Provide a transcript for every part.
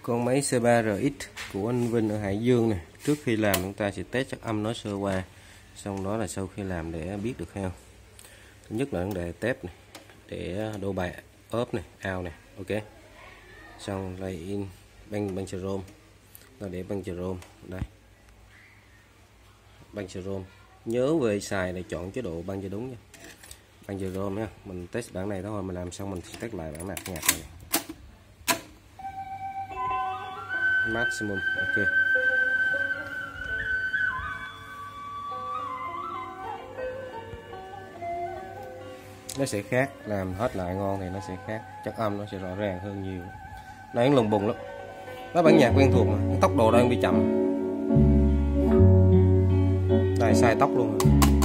Con máy C3RX của anh Vinh ở Hải Dương này. Trước khi làm chúng ta sẽ test chắc âm nó sơ qua, xong đó là sau khi làm để biết được heo. Thứ nhất là vấn đề tép này, để đô bài ốp này, out này, ok. Xong lay in băng chrome, nó để băng chrome đây, băng chrome. Nhớ về xài này chọn chế độ băng cho đúng nha, băng chrome nha. Mình test bản này thôi, mình làm xong mình test lại bản nhạc này. Maximum, ok. Nó sẽ khác, làm hết lại ngon thì nó sẽ khác, chất âm nó sẽ rõ ràng hơn nhiều. Nó lùng bùng lắm. Nó bản nhạc quen thuộc mà, tốc độ đang bị chậm. Đây sai tốc luôn.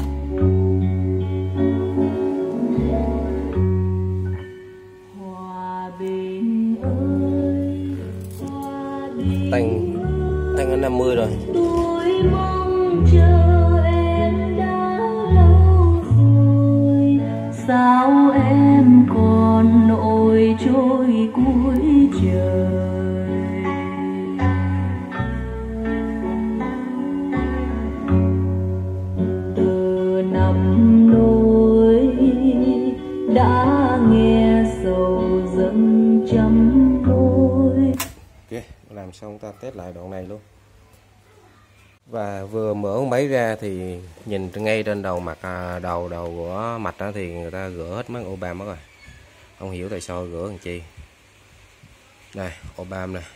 Tăng ở 50 rồi. Sao em còn nổi trôi cuối trời, từ năm nỗi đã nghe sầu dâng trăm môi. Ok, làm xong ta test lại đoạn này luôn. Và vừa mở con máy ra thì nhìn ngay trên đầu mặt đầu của mạch đó thì người ta gỡ hết mấy ô bam mất rồi. Không hiểu tại sao gỡ làm chi. Đây, ô bam này.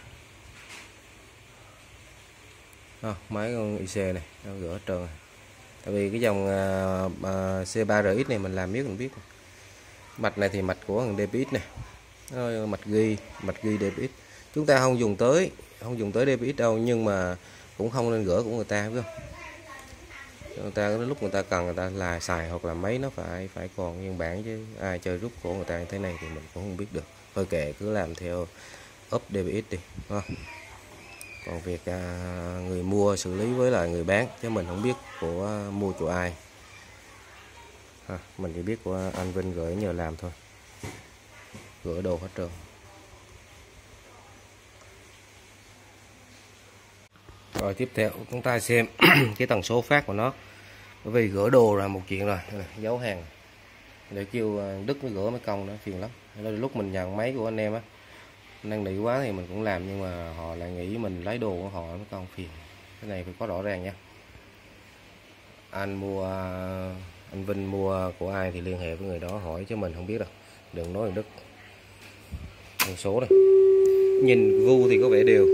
Máy con IC này nó gỡ hết trơn rồi. Tại vì cái dòng C3RX này mình làm biết mình biết. Mạch này thì mạch của thằng DPX này. Mạch ghi DPX. Chúng ta không dùng tới DPX đâu, nhưng mà cũng không nên gỡ của người ta, phải không? Người ta lúc người ta cần người ta là xài, hoặc là máy nó phải còn nguyên bản, chứ ai chơi rút của người ta như thế này thì mình cũng không biết được. Thôi kệ, cứ làm theo up DPX đi. Còn việc người mua xử lý với lại người bán, chứ mình không biết của mua chỗ ai. Mình chỉ biết của anh Vinh gửi nhờ làm thôi, gửi đồ hết trơn. Rồi tiếp theo chúng ta xem cái tần số phát của nó. Bởi vì gửi đồ là một chuyện rồi, giấu hàng để kêu Đức mới gửi mấy công nữa phiền lắm. Lúc mình nhận máy của anh em á, năn nỉ quá thì mình cũng làm, nhưng mà họ lại nghĩ mình lấy đồ của họ mấy công phiền. Cái này phải có rõ ràng nha. Anh Vinh mua của ai thì liên hệ với người đó hỏi, chứ mình không biết đâu. Đừng nói là Đức. Tần số này nhìn vu thì có vẻ đều,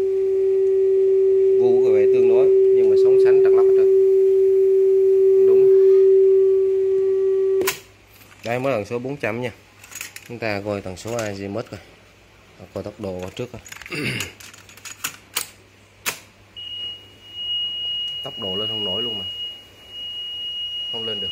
vu có vẻ tương đối, nhưng mà sóng sánh trật lắc hết trơn. Đúng. Đây mới tần số 400 nha. Chúng ta coi tần số azimuth coi. Coi tốc độ ở trước coi. Tốc độ lên không nổi luôn mà. Không lên được.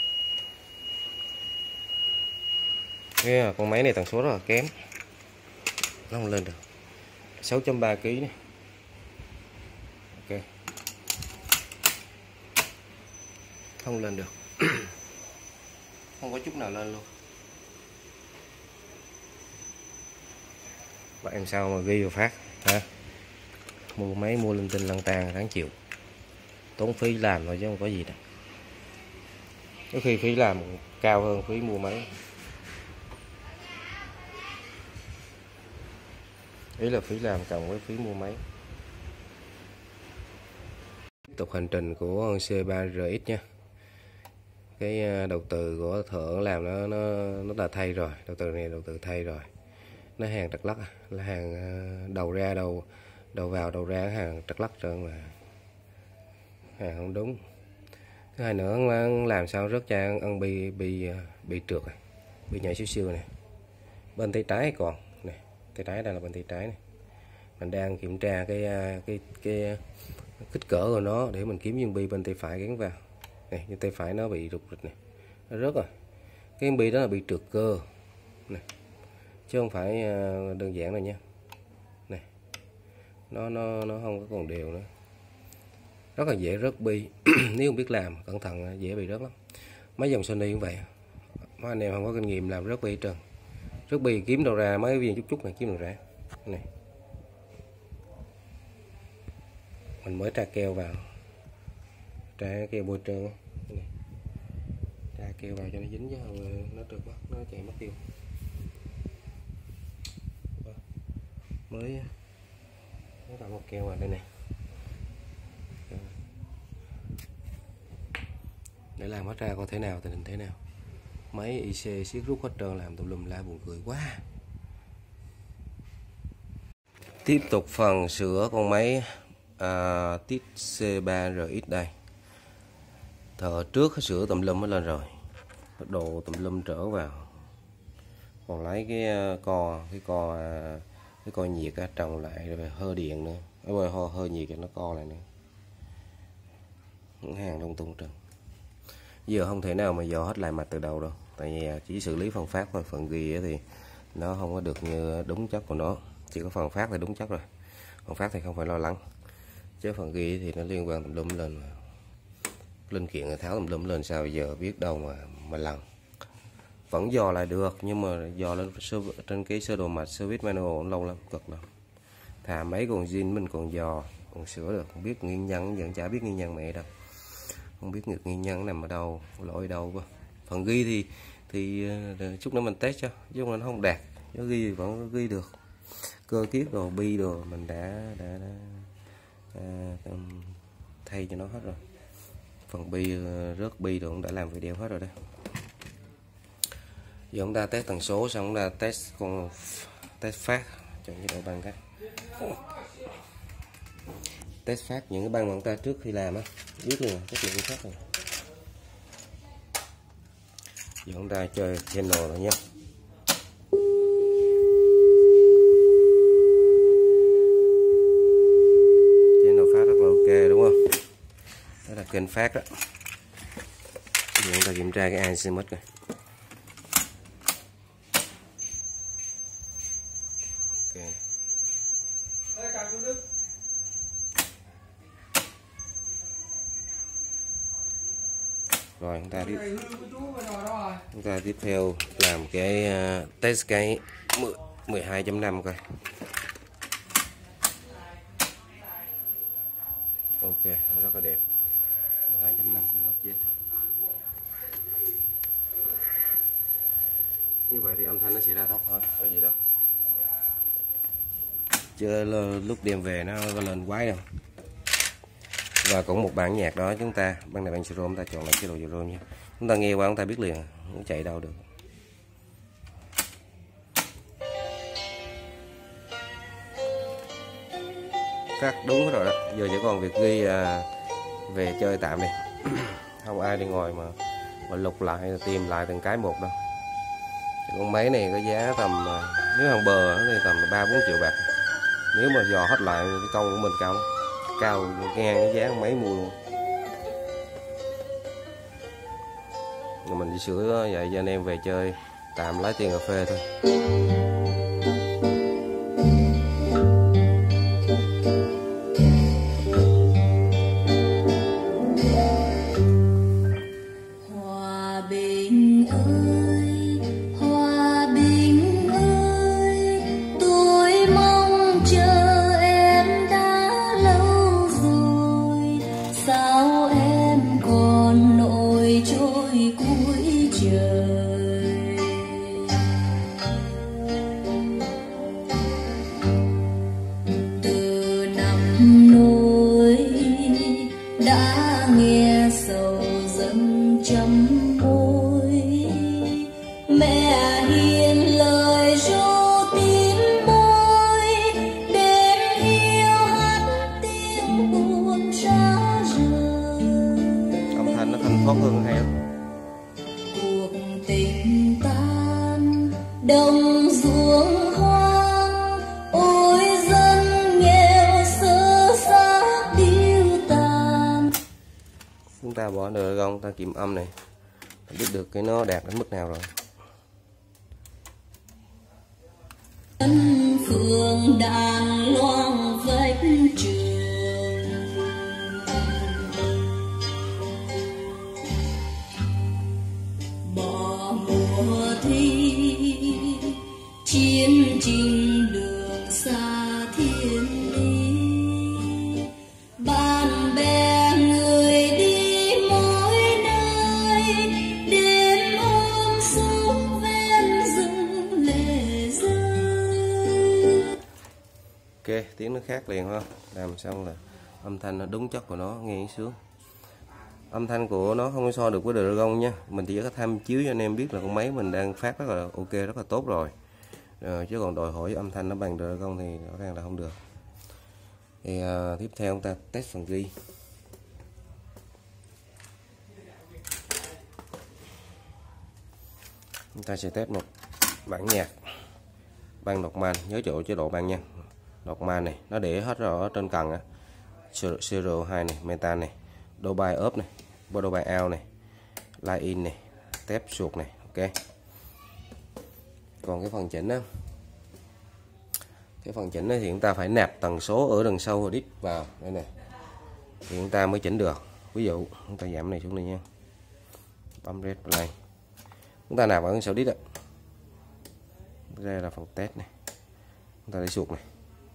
Cái con máy này tần số rất là kém. Nó không lên được. 6.3 kg này. Ok. Không lên được. Không có chút nào lên luôn. Và em sao mà ghi vào phát hả? Mua máy mua linh tinh lăng tan đáng chịu. Tốn phí làm thôi chứ không có gì đâu. Có khi phí làm cao hơn phí mua máy. Ý là phí làm cộng với phí mua máy. Tiếp tục hành trình của con C3RX nha. Cái đầu từ của thợ làm nó là thay rồi, đầu từ này đầu từ thay rồi. Nó hàng trật lắc, là hàng đầu ra đầu vào đầu ra, hàng trật lắc trơn, mà hàng không đúng. Thứ hai nữa làm sao rớt cha ăn bị trượt này, bị nhảy xíu này. Bên tay trái còn này, tay trái đây là bên tay trái này. Mình đang kiểm tra cái kích cỡ của nó để mình kiếm viên bi bên tay phải gắn vào. Này, tay phải nó bị rụt rịch này, nó rớt rồi. Cái viên bi đó là bị trượt cơ này, chứ không phải đơn giản rồi nha. Này, nó không có còn đều nữa, rất là dễ rớt bi. Nếu không biết làm cẩn thận dễ bị rớt lắm. Mấy dòng Sony cũng vậy, mấy anh em không có kinh nghiệm làm rớt bi trơn. Rớt bi kiếm đâu ra, mấy viên chút này kiếm đâu ra này. mình mới tra keo vào, tra keo bôi trơn, tra keo vào cho nó dính chứ không nó trượt mất, nó chạy mất tiêu. Mới đặt một keo vào đây này để làm hết ra coi thế nào, tình hình thế nào. Máy IC siết rút hết trơn, làm tùm lum la buồn cười quá. Tiếp tục phần sửa con máy TIT C3RX đây. Thợ trước sửa tùm lum hết lên rồi, đồ tùm lum trở vào, còn lấy cái co nhiệt trồng lại rồi hơi điện nữa, hơi nhiệt cho nó co lại nữa, hàng lung tung trơn. Giờ không thể nào mà dò hết lại mạch từ đầu đâu, tại vì chỉ xử lý phần phát thôi, phần ghi thì nó không có được như đúng chất của nó, chỉ có phần phát thì đúng chất rồi, phần phát thì không phải lo lắng, chứ phần ghi thì nó liên quan tùm lum lên, linh kiện tháo tùm lum lên, sao giờ biết đâu mà lần. Vẫn dò lại được nhưng mà dò lên trên cái sơ đồ mạch service manual lâu lắm, cực lắm. Thà mấy con zin mình còn dò, còn sửa được, không biết nguyên nhân, vẫn chả biết nguyên nhân mẹ đâu, không biết nguyên nhân nằm ở đâu, lỗi đâu quá. Phần ghi thì chút nữa mình test cho, chứ nó không đạt, chứ ghi vẫn ghi được, cơ kiếp đồ bi đồ mình đã thay cho nó hết rồi. Phần bi rớt bi đồ cũng đã làm video hết rồi đấy. Giờ chúng ta test tần số xong chúng ta test phát cho cái độ băng cái. Test phát những cái băng mà chúng ta trước khi làm á, biết liền chất lượng phát rồi. Giờ chúng ta chơi channel rồi nhé. Channel phát rất là ok đúng không? Đó là kênh phát đó. Giờ chúng ta kiểm tra cái IC mất rồi. Rồi chúng ta tiếp theo làm cái test cái 12.5 coi. Ok, rất là đẹp. 12.5 kHz. Như vậy thì âm thanh nó sẽ ra tốt thôi, có gì đâu. Chứ lúc đem về nó có lên quái đâu. Và cũng một bản nhạc đó chúng ta, ban này bạn siro chúng ta chọn lại chế độ siro nha. Chúng ta nghe qua chúng ta biết liền, không chạy đâu được. Phát đúng rồi đó, giờ chỉ còn việc ghi về chơi tạm đi. Không ai đi ngồi mà lục lại tìm lại từng cái một đâu. Con máy này có giá tầm, nếu hàng bờ thì tầm 3-4 triệu bạc. Nếu mà dò hết lại cái công của mình cao ngang cái giá mấy mua luôn. Rồi mình chỉ sửa vậy cho anh em về chơi tạm lấy tiền cà phê thôi. Đã nghe sầu dâng trăm môi, mẹ hiền lời ru tín môi, đêm hiu hắt tiếng buồn xa rời. Âm thanh nó thanh thoát hơn hay lắm. Cuộc tình tan đồng ruộng hoang, ôi dân nghèo sơ xác điêu tàn. Chúng ta bỏ được không, ta kiểm âm này biết được cái nó đạt đến mức nào rồi. Phượng đàn loang vách trường, bỏ mùa thi chiến trình đường xa thiên lý. Ok, tiếng nó khác liền ha. Làm xong là âm thanh nó đúng chất của nó, nghe sướng. Âm thanh của nó không có so được với Dragon nha. Mình chỉ có tham chiếu cho anh em biết là con máy mình đang phát rất là ok, rất là tốt rồi. Chứ còn đòi hỏi âm thanh nó bằng Dragon thì rõ ràng là không được. Thì tiếp theo chúng ta test phần ghi. Chúng ta sẽ test một bản nhạc băng Norman, nhớ chỗ chế độ băng nha. Norman này nó để hết rồi ở trên cần á. Zero 2 này, Metal này, Dolby up này, Dolby out này, Line in này, tép suột này, ok. Còn cái phần chỉnh á, cái phần chỉnh thì chúng ta phải nạp tần số ở đằng sau đít vào đây này thì chúng ta mới chỉnh được. Ví dụ chúng ta giảm này xuống đây nha, bấm red play, chúng ta nạp ở đằng sau đít ạ. Đây là phần test này, chúng ta để suột này,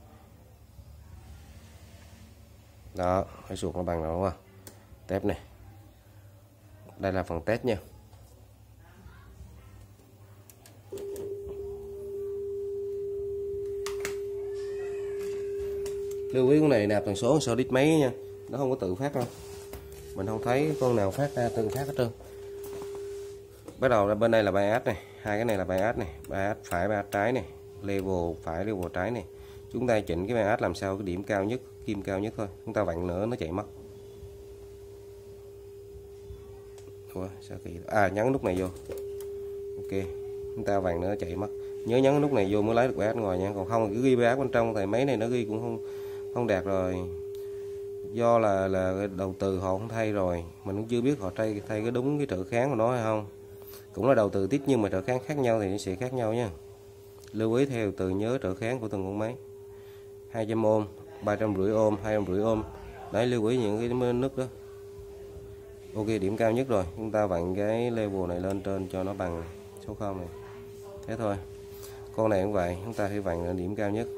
đó, cái suột nó bằng rồi đúng không? Tép này, đây là phần test nha. Lưu ý con này nạp tần số sau đít máy nha, nó không có tự phát đâu, mình không thấy con nào phát ra tự phát hết trơn. Bắt đầu là bên đây là bias này, hai cái này là bias này, bias phải bias trái này, level phải level trái này. Chúng ta chỉnh cái bias làm sao cái điểm cao nhất, kim cao nhất thôi, chúng ta vặn nữa nó chạy mất. Ủa, sao kỳ? Nhấn nút này vô, ok, chúng ta vặn nữa chạy mất. Nhớ nhấn nút này vô mới lấy được bias ngoài nha, còn không cứ ghi bias bên trong thì máy này nó ghi cũng không đạt rồi. Do là đầu tư họ không thay rồi, mình cũng chưa biết họ thay cái đúng cái trở kháng của nó hay không. Cũng là đầu tư tiếp nhưng mà trở kháng khác nhau thì nó sẽ khác nhau nha. Lưu ý theo từ nhớ trở kháng của từng con máy. 200 ohm, 350 ohm, 250 ohm. Đấy, lưu ý những cái nút đó. Ok, điểm cao nhất rồi, chúng ta vặn cái level này lên trên cho nó bằng số 0 này. Thế thôi. Con này cũng vậy, chúng ta phải vặn ở điểm cao nhất.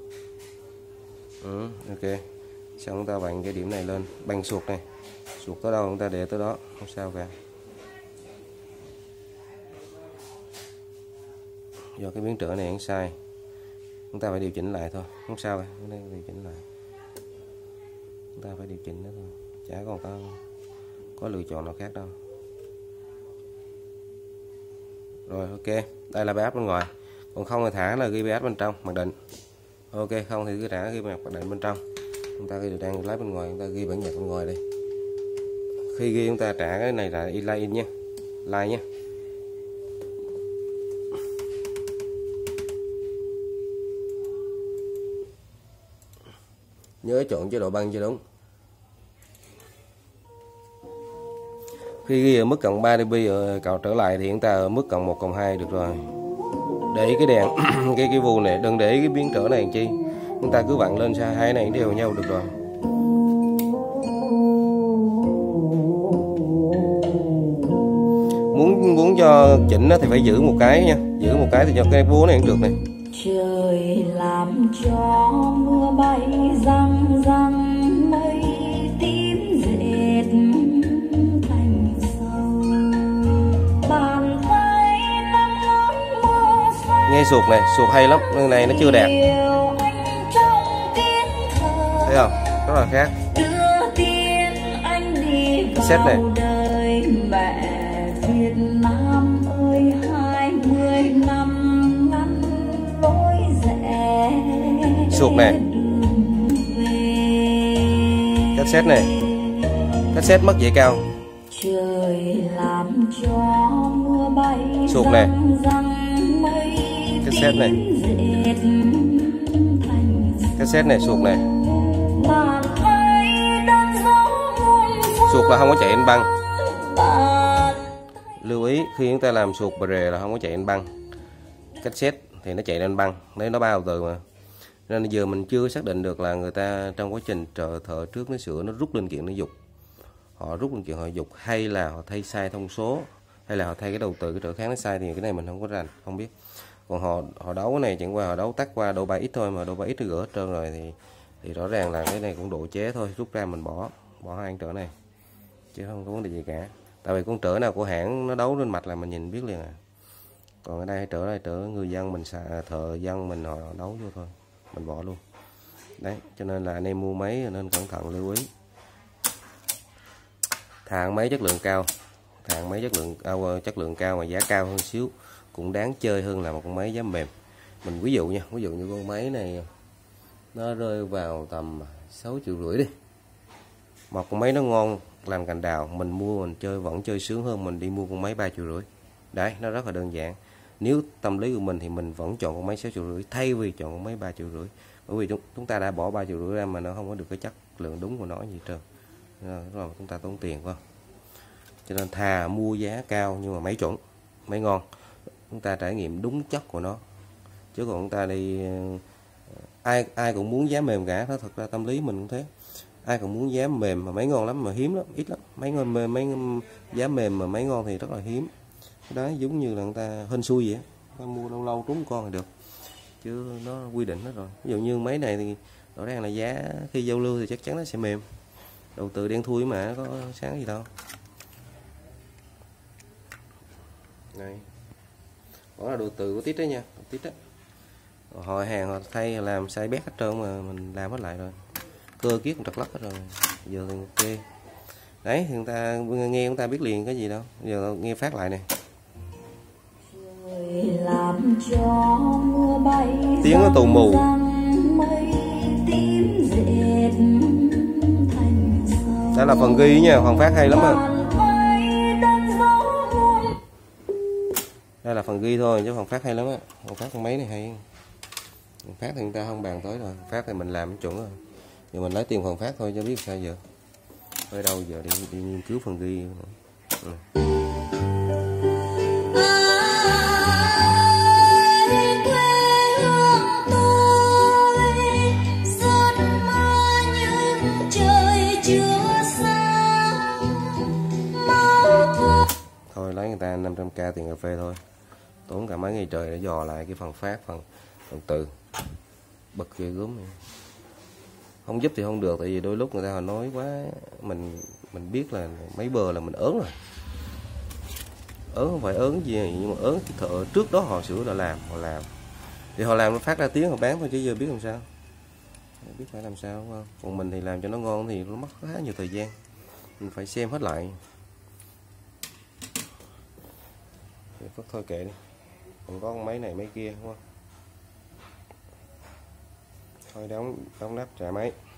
Ok. Xong chúng ta vặn cái điểm này lên, bằng suột này. Suột tới đâu chúng ta để tới đó, không sao cả. Do cái biến trở này sai, chúng ta phải điều chỉnh lại thôi, không sao cả. Chúng ta điều chỉnh lại, chúng ta phải điều chỉnh nữa thôi, chả còn có lựa chọn nào khác đâu. Rồi ok, đây là bias bên ngoài, còn không thì thả là ghi bias bên trong mặc định. Ok, không thì cứ thả ghi mặc định bên trong. Chúng ta ghi đang lấy bên ngoài, chúng ta ghi bản nhạc bên ngoài đây. Khi ghi chúng ta trả cái này là line in nha, line nha. Nhớ chọn chế độ băng cho đúng. Khi ghi ở mức cộng 3 dB cào trở lại thì chúng ta ở mức cộng 1 cộng 2 được rồi. Để ý cái đèn cái vuông này, đừng để ý cái biến trở này làm chi. Chúng ta cứ vặn lên xa hai này đều nhau được rồi. Muốn cho chỉnh nó thì phải giữ một cái nha, giữ một cái thì cho cái búa này cũng được này. Trời làm cho mưa bay răng răng, mây tím dệt thành sâu. Bàn tay nắm ngón mưa xa. Nghe suột này, suột hay lắm, lần này nó chưa đạt. Thấy không? Rất là khác. Đưa tiên anh đi Set này. vào đời mẹ Việt Nam ơi, 20 năm ngăn lối rẽ. Suột này, cassette này, cassette mất dễ cao. Trời làm cho mưa bay Suột này, cassette này, cassette này, suột này. Suột là không có chạy trên băng. Lưu ý khi chúng ta làm suột bờ rề là không có chạy trên băng. Cassette thì nó chạy lên băng, nếu nó bao từ mà. Nên giờ mình chưa xác định được là người ta trong quá trình thợ trước nó sửa nó rút linh kiện nó dục. Họ rút linh kiện họ dục hay là họ thay sai thông số, hay là họ thay cái đầu từ cái trở kháng nó sai thì cái này mình không có rành, không biết. Còn họ đấu cái này chẳng qua họ đấu tắt qua độ 3x thôi mà độ 3x nó gỡ hết trơn rồi thì rõ ràng là cái này cũng độ chế thôi, rút ra mình bỏ hai con trở này chứ không có vấn đề gì cả. Tại vì con trở nào của hãng nó đấu lên mạch là mình nhìn biết liền à. Còn ở đây trở người dân mình thợ dân mình họ đấu vô thôi, mình bỏ luôn. Đấy, cho nên là anh em mua máy nên cẩn thận lưu ý. Thà máy chất lượng cao, thà máy chất lượng cao mà giá cao hơn xíu cũng đáng chơi hơn là một con máy giá mềm. Mình ví dụ nha, ví dụ như con máy này nó rơi vào tầm 6,5 triệu đi. Một con máy nó ngon làm cành đào, mình mua mình chơi vẫn chơi sướng hơn mình đi mua con máy 3,5 triệu. Đấy, nó rất là đơn giản. Nếu tâm lý của mình thì mình vẫn chọn con máy 6,5 triệu thay vì chọn con máy 3,5 triệu. Bởi vì chúng ta đã bỏ 3,5 triệu ra mà nó không có được cái chất lượng đúng của nó gì hết trơn. Rồi chúng ta tốn tiền phải không? Cho nên thà mua giá cao nhưng mà máy chuẩn, máy ngon, chúng ta trải nghiệm đúng chất của nó. Chứ còn chúng ta đi ai cũng muốn giá mềm cả, đó thật ra tâm lý mình cũng thế. Ai cũng muốn giá mềm mà máy ngon lắm mà hiếm lắm, ít lắm. Máy giá mềm mà máy ngon thì rất là hiếm. Cái đó giống như là người ta hên xui vậy, ta mua lâu lâu trúng con thì được. Chứ nó quy định hết rồi. Ví dụ như máy này thì rõ ràng là giá khi giao lưu thì chắc chắn nó sẽ mềm. Đầu tư đen thui mà nó có sáng gì đâu. Này, đó là đồ từ của Tít đấy nha, Tít đó. Họ hàng họ thay làm sai bét hết trơn mà mình làm hết lại rồi, cơ kiết trật lắc hết rồi, giờ thì ok. Đấy thì người ta nghe chúng ta biết liền cái gì đâu, giờ nghe phát lại này. Làm cho mưa bay tiếng nó tù mù. Đó là phần ghi nha, phần phát hay lắm á. Đây là phần ghi thôi chứ phần phát hay lắm á, phần phát con máy này hay. Phần phát thì người ta không bàn tới rồi, phần phát thì mình làm chuẩn rồi. Giờ mình lấy tiền phần phát thôi chứ biết sao giờ. Ở đâu giờ đi nghiên cứu phần ghi nữa. Thôi lấy người ta 500k tiền cà phê thôi, tốn cả mấy ngày trời để dò lại cái phần phát, phần từ bật ghê gớm này. Không giúp thì không được, tại vì đôi lúc người ta nói quá, mình biết là mấy bờ là mình ớn rồi. Ớn không phải ớn gì nhưng mà ớn cái thợ trước đó họ sửa họ làm thì họ làm nó phát ra tiếng họ bán thôi, chứ giờ biết làm sao, biết phải làm sao đúng không? Còn mình thì làm cho nó ngon thì nó mất khá nhiều thời gian, mình phải xem hết lại. Thì thôi kệ đi, còn có con máy này máy kia đúng không? Thôi đóng nắp trả máy.